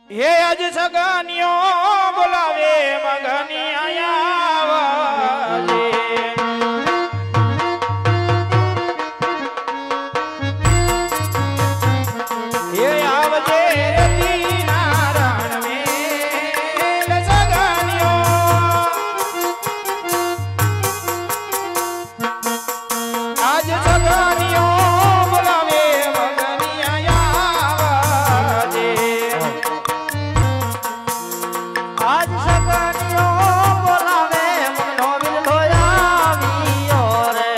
હે આજ સગાનિયો બોલાવે મગની આયા હે આવજે રતી નારણ મેલ સગાનિયો આજ સગાનિયો બોલાવે મગની આયા આજ સગાનિયો બોલાવે મગનો વિરલો આવ્યો રે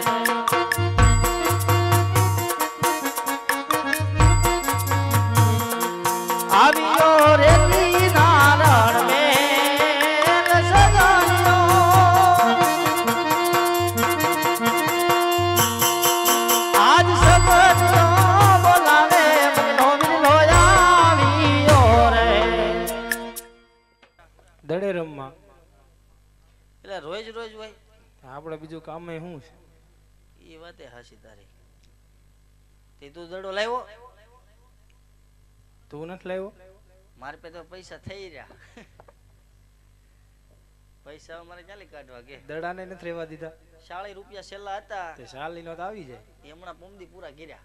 આવ્યો રે તી નારણ મેલ સગાનિયો આજ સગાનિયો બોલાવે મગનો વિરલો આવ્યો રે દડે રમવા એટલે રોજ રોજ હોય આપણે બીજું કામ શું છે એ વાતે હાસી તારી તે તું દડો લાવ્યો તું નથી લાવ્યો મારે પે તો પૈસા થઈ રહ્યા પૈસા અમારે ક્યાંથી કાઢવા કે દડાને નથી રહેવા દીધા 40 રૂપિયા છેલ્લા હતા તે શાલી નો તો આવી જાય એ હમણાં પોમદી પૂરા કર્યા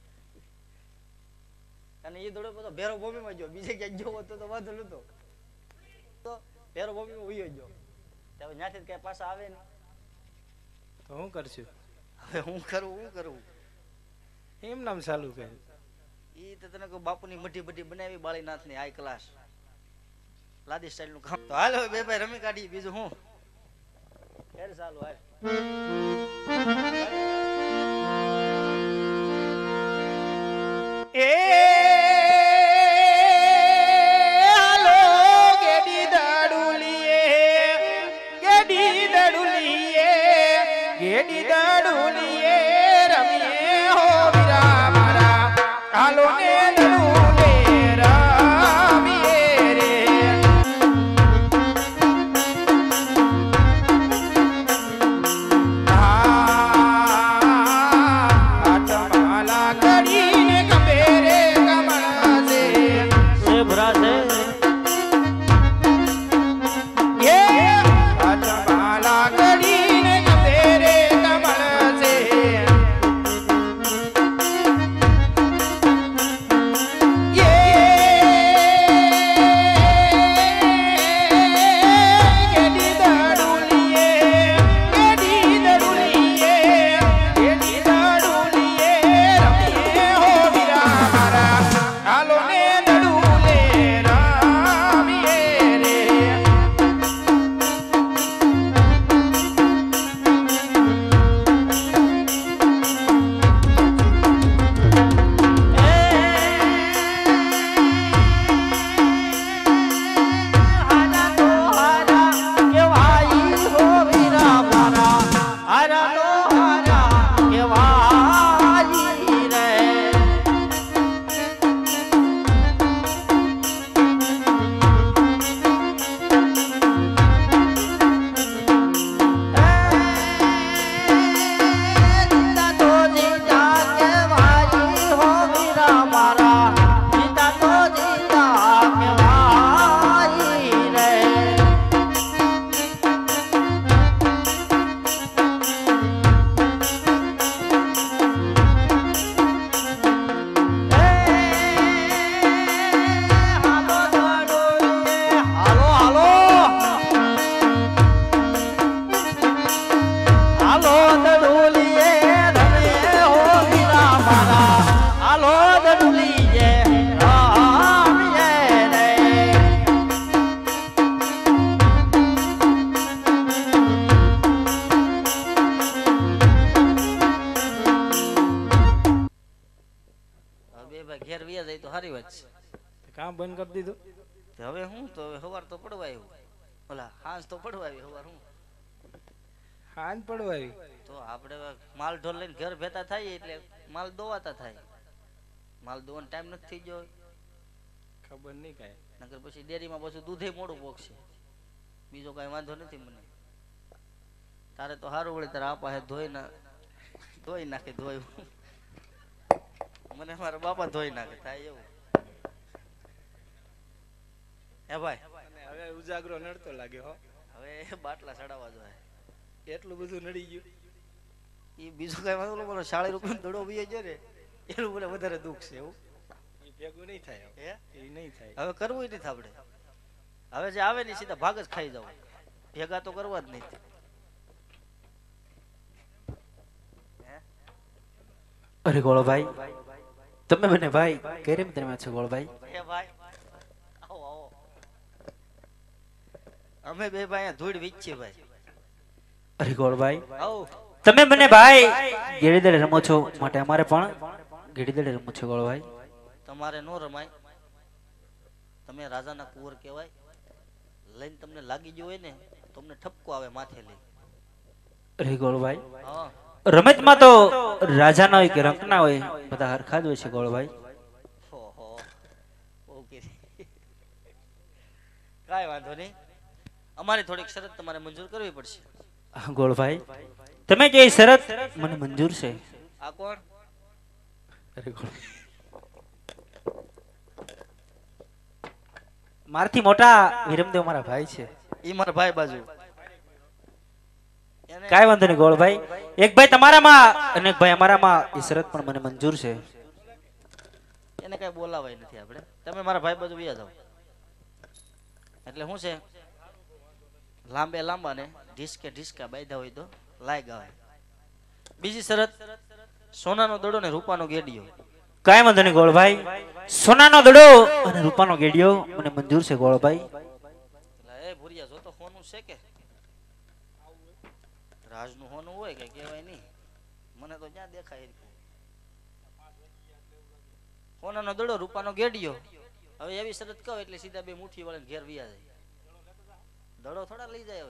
અને એ દડો બધો ભેરો ભૂમિમાં ગયો બીજે ક્યાંક ગયો હોત તો વાંધો નતો તો ભેરો ભૂમિમાં ઉયો ગયો હવે ત્યાંથી કઈ પાછા આવે ને તો હું કરશું હવે હું કરું એમ નામ ચાલુ કર્યું ઈ તો તને કહું બાપુની મઠી બઠી બનાવી બાળીનાથ ની હાઈ ક્લાસ લાદી સ્ટાઇલ નું કામ તો હાલ હવે બે ભાઈ રમી કાઢી બીજું હું ફેર ચાલુ હાલ એ હાલો ગેડી દડુલીએ રમીએ હો વીરા મારા હાલો ને દડુલે રમીએ રે આટમાલા ઘડીને ગમે રે કમળ છે ભરાશે એ આટમાલા ઘડીને ગમે રે કમળ છે ગેડી દડુલીએ રમીએ હો વીરા મારા હાલો ને દડુલે રમીએ રે ઘેર વ્યા જાય તો સારી વાત છે કામ બંધ કરી દીધું તો હવે હું તો સવાર તો પડવા આવ્યું ઓલા હાંસ તો પડવા આવી સવાર હું હાન પડવાવી તો આપણે માલ ઢોર લઈને ઘર ભેતા થાય એટલે માલ દોવાતા થાય માલ દોવાનો ટાઈમ નથી થઈ ગયો ખબર નહીં કાંઈ નકર પછી ડેરીમાં પાછું દૂધે મોડું પોકશે બીજો કાંઈ વાંધો નથી મને તારે તો સારું વળે તારે આપા હે ધોઈ નાખે ધોઈ મને મારા બાપા ધોઈ નાખે થાય એવું હે ભાઈ અને હવે ઉજાગરો નડતો લાગ્યો હો. હવે બાટલા ચડાવવા જોઈએ. એટલું બધું નડી ગયું. એ બીજું કઈ વાંધો બોલો 40 રૂપિયા દડો વીએ છે ને એનું મને વધારે દુઃખ છે એવું. એ ભેગું નહીં થાય હવે. હે એ નહીં થાય. હવે કરવું નથી આપણે. હવે જે આવે ને સીધા ભાગ જ ખાઈ જાવ. ભેગા તો કરવા જ નહીં. અરે ગોળભાઈ તમે મને ભાઈ કેમ તમે છો ગોળભાઈ? એ ભાઈ આવો આવો. અમે બે ભાઈ અહીંયા ધૂળ વીચીએ ભાઈ. અરે ગોળભાઈ આવો. તમે મને ભાઈ ગેડીદડે રમો છો માટે અમારે પણ ગેડીદડે રમવું છે ગોળભાઈ. તમારે નો રમાય. તમે રાજાના કુંવર કહેવાય. લઈને તમને લાગી ગયો હોય ને તમને ઠપકો આવે માથે લઈ. અરે ગોળભાઈ હા રમતમાં તો રાજા ના હોય કે રંક ના હોય બધા હરખા જ હોય છે ગોળભાઈ. ઓહો ઓકે કાંઈ વાંધો નહીં. અમારી થોડીક શરત તમારે મંજૂર કરવી પડશે. ગોળભાઈ તમે જે શરત મને મંજૂર છે. આ કોણ? અરે ગોળભાઈ મારથી મોટા વિરમદેવ મારા ભાઈ છે. ઈ મારા ભાઈ બાજુ. કાઈ વાંધો નહીં ગોળભાઈ. એક ભાઈ તમારામાં અને એક ભાઈ અમારામાં એ શરત પણ મને મંજૂર છે. એને કઈ બોલાવાય નથી આપણે. તમે મારા ભાઈ બાજુ વ્યા જાઓ. એટલે શું છે લાંબે લાંબા ને ઢીસકે ઢીસકા બાંધ્યા હોય તો લાય ગાવાય. બીજી શરત સોનાનો દડો ને રૂપાનો ગેડિયો. કાઈ વાંધો નહીં ગોળભાઈ. સોનાનો દડો અને રૂપાનો ગેડિયો મને મંજૂર છે ગોળભાઈ. એટલે એ ભુરિયા જો તો હોનું છે કે રાજનું હોનું હોય કે કહેવાય નહીં. મને તો ક્યાં દેખાય. સોનાનો દડો રૂપાનો ગેડિયો. હવે એવી શરત કહો એટલે સીધા બે મુઠ્ઠી વાળીને ઘેર વિયા જાય. દડો થોડા લઈ જાય.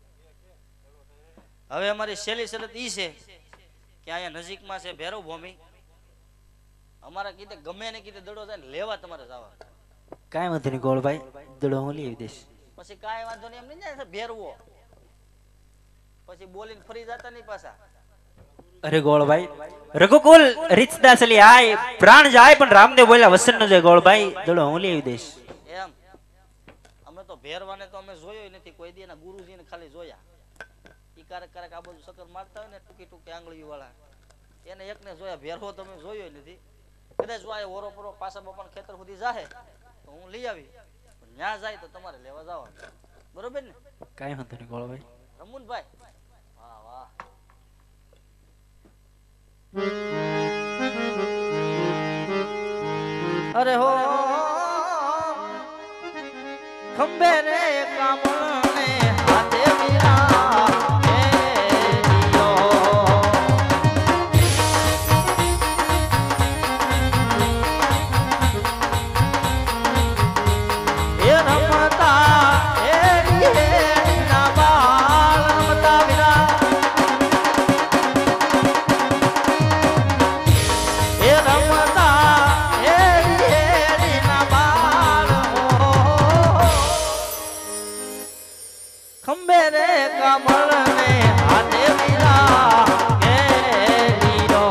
હવે અમારી છેલ્લી શરત ઈ છે કે અહીંયા નજીકમાં છે ભૈરવ ભૂમિ. અમારા કીધે ગમે ને કીધે દડો જાય ને લેવા તમારે જવા. કાઈ વાંધો નહીં ગોળભાઈ દડો હું લઈ દઈશ. પછી કાંઈ વાંધો નહીં એમ નહીં જાય ભેરવો. પછી બોલીને ફરી જતા નહીં પાછા. અરે ગોળભાઈ રઘુકુલ રીતદાસ અલી આય પ્રાણ જાય પણ રામદેવ બોલ્યા વસન ન જાય ગોળભાઈ દડો હું લઈ દઈશ. એમ અમે તો ભેરવાને તો અમે જોયો નથી કોઈ દી. એના ગુરુજીને ખાલી જોયા. ઈ કારક કારક આ બધું ચક્કર મારતા હોય ને ટૂંકી ટૂંકી આંગળીઓ વાળા એને એકને જોયા. ભેરવો તમે જોયો નથી. કદાચ વાય ઓરો પરો પાછા બપાના ખેતર સુધી જાહે તો હું લઈ આવી. ન્યા જાય તો તમારે લેવા જવાનું. બરોબર ને? કાઈ વાંધો નહીં ગોળભાઈ. રમુનભાઈ વાહ વાહ. અરે હો ખંભે રે કામણે હાથે વીરા હે દિયો. એ રમતા એ ના બાળ રમતા વીરા. એ રમતા એ ના બાળ ખંભે રે કમળ ને હાથે વીરા કે લીરો.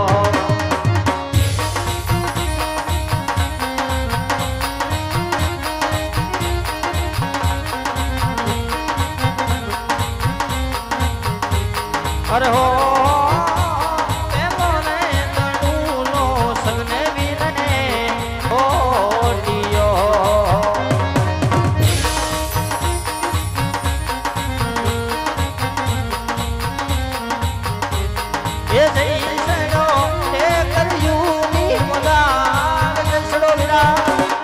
અરે હો પેલો ને દડુનો સગને વીરને ઓડિયો. એ જઈ સડો તે કર્યું ની મદાન સડો વીરા.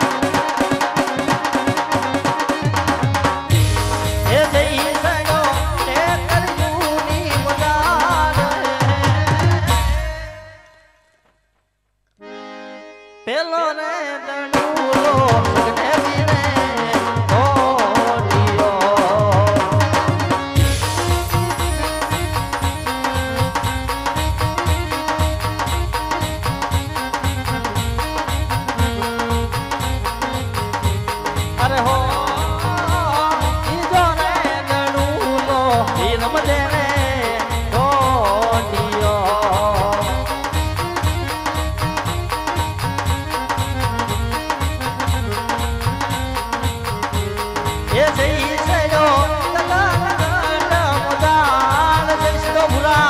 એ જઈ સડો તે કર્યું ની મદાન. પેલો ને દડુલો સગને વીરે ઓડિયો. અરે હો ઈજો ને દડુલો હીરમ દે ને ઓડિયો. જઈ સયો મોદાલ જઈશ તો ભૂરા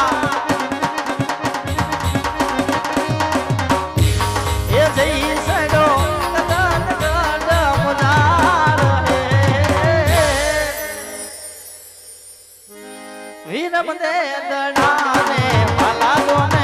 એ જઈ સયો મોદાલ વીર મને દડાને ભલા દોને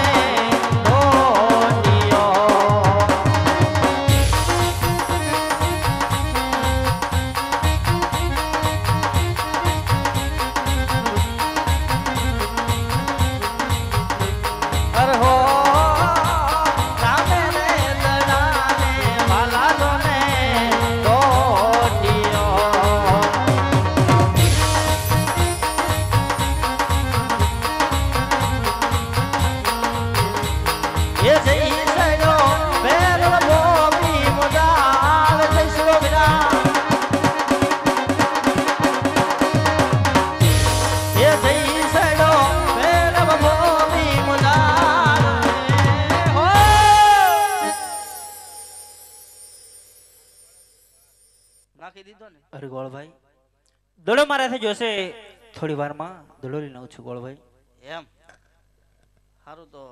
નાખી દીધો ને. અરે ગોળભાઈ દડો મારાથી જોશે થોડી વારમાં દડો લઈને આવું છું ગોળભાઈ. એમ સારું તો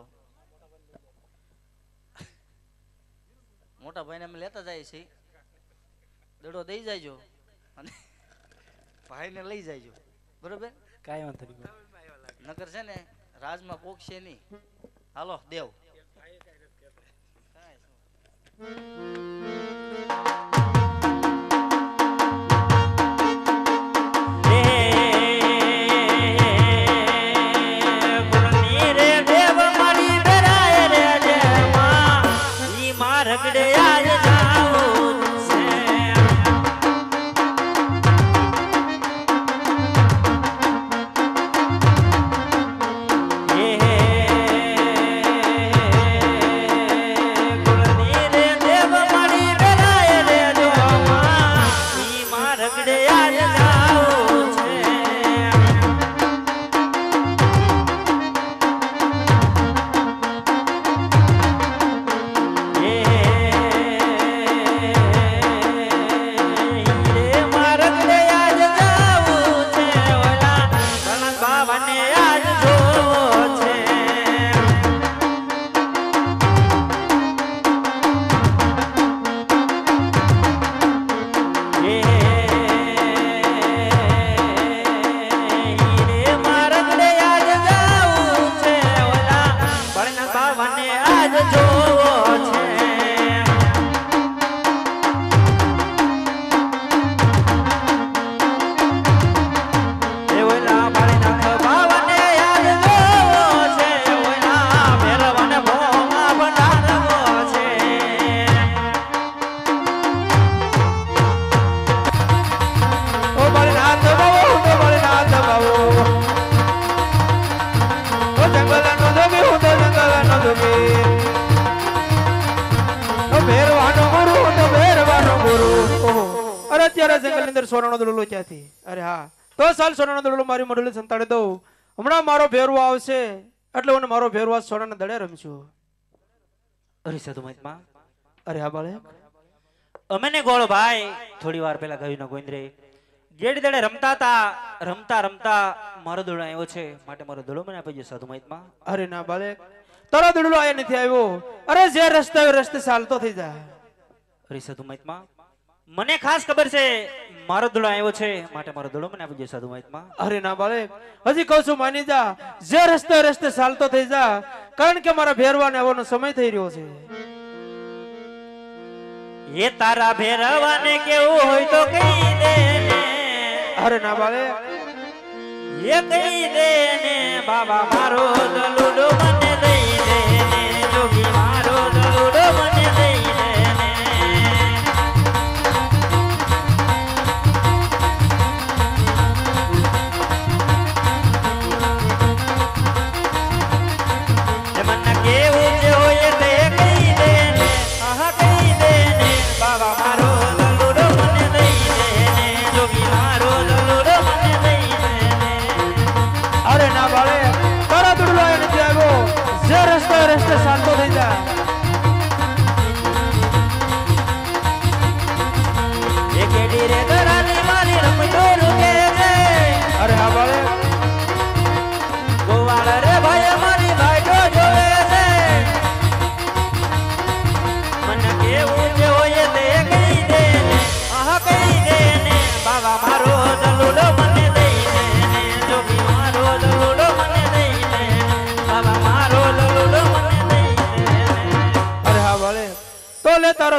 મોટા ભાઈને અમે લેતા જાય છે દડો દઈ જાયજો અને ભાઈને લઈ જાયજો બરોબર કાંઈ વાંધો નહીં. નકર છે ને રાજમાં કોક છે નહીં. હાલો દેવ સોનાનો દડલો ક્યાંથી? અરે હા તો સાલ સોનાનો દડલો મારી મોઢું સંતાડી દઉં. હમણાં મારો ભેરવો આવશે એટલે હું મારો ભેરવો સોનાના દડે રમશું. અરે સાધુ મહાત્મા અરે હા બાળક અમે ને ગોળભાઈ થોડી વાર પહેલા કહ્યું ને ગોવિંદરે ગેડી દડે રમતા હતા રમતા રમતા મારો દડો આવ્યો છે માટે મારો દડો મને આપી દો સાધુ મહાત્મા. અરે ના બાળક તારો દડલો આયા નથી આવ્યો. અરે જે રસ્તે ચાલતો થઈ જાય. અરે સાધુ મહાત્મા મને ખાસ ખબર છે મારો દડો આવ્યો છે માટે મારો દડો મને આપી દો સાધુ મહાત્મા. અરે ના બાળક હજી કહું છું માની જા. જે રસ્તે ચાલતો થઈ જા કારણ કે મારા ભેરવાને આવવાનો સમય થઈ રહ્યો છે. એ તારા ભેરવાને કેવું હોય તો કહી દે ને. અરે ના બાળક એ કહી દે ને બાબા મારો દલુડો મને દઈ દે ને જોગી મારો દલુડો મને દઈ દે ને. મને કેવું જે હોય તે કહી દે ને આહા કહી દે ને બાબા મારો દલુડો મને દઈ દે ને જોગી મારો દલુડો મને દઈ દે ને. અરે ના બાળક તારા દડલો આયા નથી આવ્યો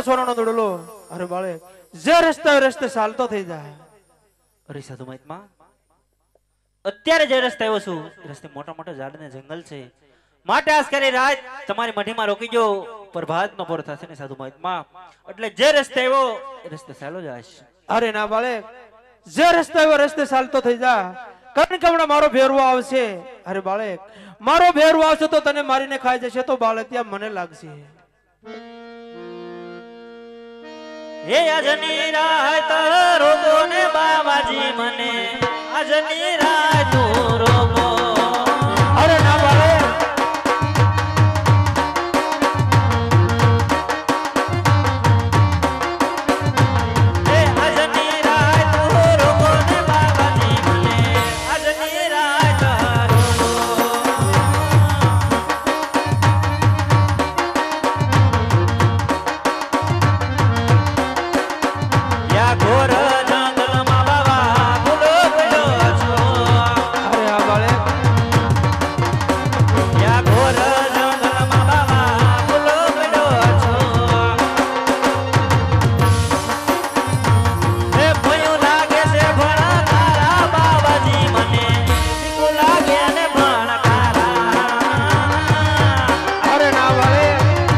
સોનાનો દોડલો અરે બાળક જે રસ્તે ચાલતો થઈ જાય. અરે સાધુ મહાત્મા, અત્યારે જે રસ્તે આવ્યો છું એ રસ્તે મોટા મોટા ઝાડ ને જંગલ છે, માટે આજ કરી રાત તમારી મઢીમાં રોકી ગયો. પ્રભાતનો પોર થશે ને સાધુ મહાત્મા, એટલે જે રસ્તે આવ્યો એ રસ્તે ચાલો જાશ. અરે ના બાળક, જે રસ્તે આવ્યો રસ્તે ચાલતો થઈ જા, કારણ કે હમણાં મારો ભેરવો આવશે. અરે બાળક, મારો ભેરવો આવશે તો તને મારીને ખાઈ જશે, તો બાળક ત્યાં મને લાગશે. હે આજની રાત રોગો ને બાબાજી મને, આજની રાત રોગો. અરે ના બાળક, હે આજની રાત રોગો ને બાબાજી મને, આજની રાત રોગો. યા ઘોર જંગલમાં બાબા ભૂલો ગયો છો. અરે આ બાળક, યા ઘોર જંગલમાં બાબા ભૂલો ગયો છો. એ ભયું લાગે છે ભણકારા બાબાજી મને, બીકું લાગે ને ભણકારા. અરે ના બાળક,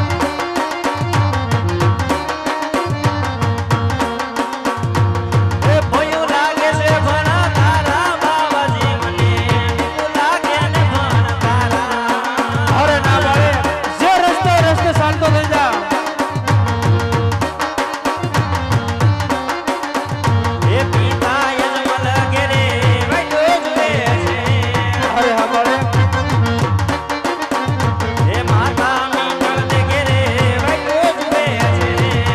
એ ભયું લાગે છે ભણકારા બાબાજી મને, બીકું લાગે ને ભણકારા. અરે ના બાળક, જે રસ્તે ચાલતો થઈ જા. એ પિતા યજમલ ઘેરે બેઠો જુએ છે. અરે હા બાળક, એ માતા મીંગળ ને ઘેરે બેઠો જુએ છે.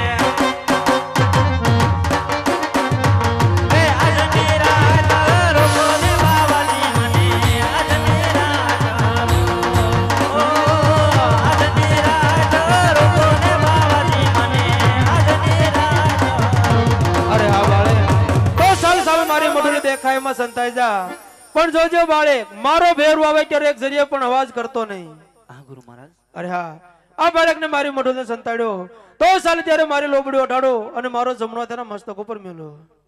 એ આજની રાત રોકો ને બાબાજી મને, આજની રાત રોકો. ઓ આજની રાત રોકો ને બાબાજી મને, આજની રાત રોકો. અરે હા બાળક, તો ચાલ સામે મારી મોઢું દેખાય એમાં સંતાઈ જા. પણ જોજો બાળક, મારો ભેરવો આવે ત્યારે એક જરીએ પણ અવાજ કરતો નહીં. હા ગુરુ મહારાજ. અરે હા, આ બાળકને મારી મોઢું સંતાડ્યો તો ચાલ ત્યારે મારી લોબડી ઓઢાડો અને મારો જમણો તેના મસ્તક ઉપર મેલો.